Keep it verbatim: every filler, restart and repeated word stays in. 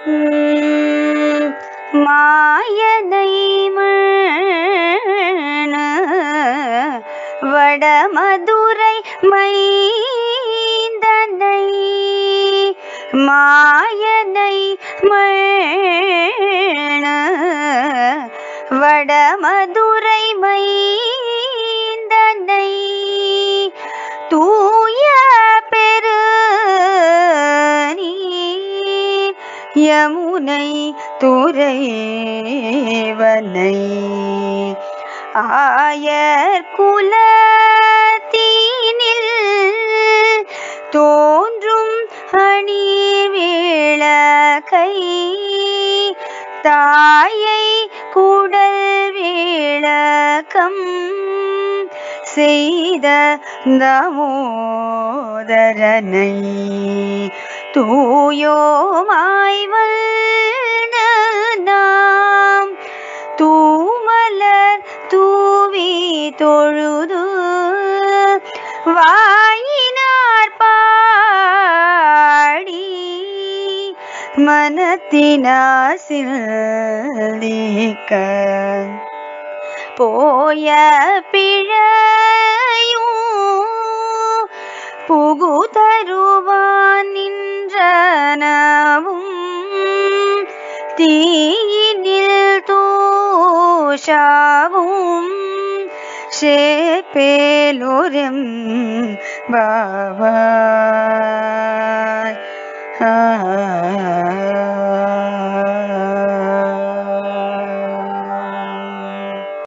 மாயனை மண வடமதுரை மைந்தனை மாயனை மண வடமதுரை மைந்தனை தூய பெரு யமுனை துறைவனை ஆயர் குலத்தினில் தோன்றும் அணி விளக்கை தாயை குடல் விளக்கம் செய்த தாமோதரனை தூயோமாய் வந்த நாம் தூமலர் தூவி தொழுது வாயினார் பாடி மனத்தினாசில் நீக்க போய பிழையும் புகுதருவான் நின்றனவும் தீயினில் தோஷாவும் சேப்பேலோரம் பாவாய்.